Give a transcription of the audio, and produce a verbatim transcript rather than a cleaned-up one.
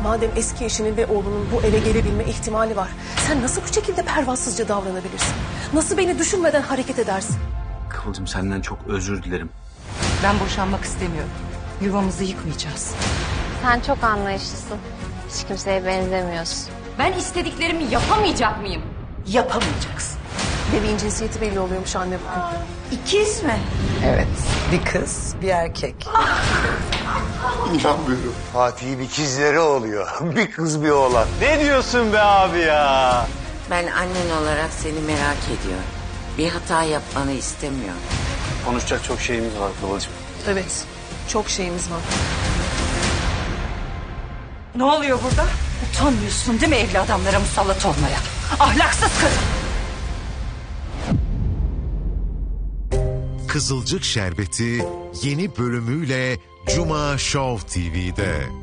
Madem eski eşinin ve oğlunun bu eve gelebilme ihtimali var, sen nasıl bu şekilde pervasızca davranabilirsin? Nasıl beni düşünmeden hareket edersin? Kıvılcım, senden çok özür dilerim. Ben boşanmak istemiyorum. Yuvamızı yıkmayacağız. Sen çok anlayışlısın. Hiç kimseye benzemiyorsun. Ben istediklerimi yapamayacak mıyım? Yapamayacaksın. Bebeğin cinsiyeti belli oluyormuş anne bugün. İkiz mi? Evet. Bir kız, bir erkek. İnanmıyorum. Fatih'in ikizleri oluyor. Bir kız bir oğlan. Ne diyorsun be abi ya? Ben annen olarak seni merak ediyorum. Bir hata yapmanı istemiyorum. Konuşacak çok şeyimiz var Kıvılcım. Evet, çok şeyimiz var. Ne oluyor burada? Utanmıyorsun değil mi evli adamlara musallat olmaya? Ahlaksız kadın. Kızılcık Şerbeti yeni bölümüyle Cuma Show T V'de.